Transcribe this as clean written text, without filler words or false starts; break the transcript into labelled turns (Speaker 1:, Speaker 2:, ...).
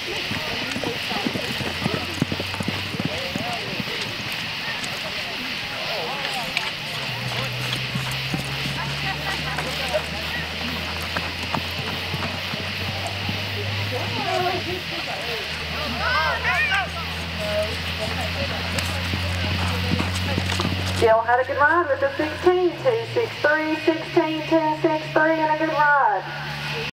Speaker 1: Jill had a good ride with the 16, 263, 16, 263, and a good ride.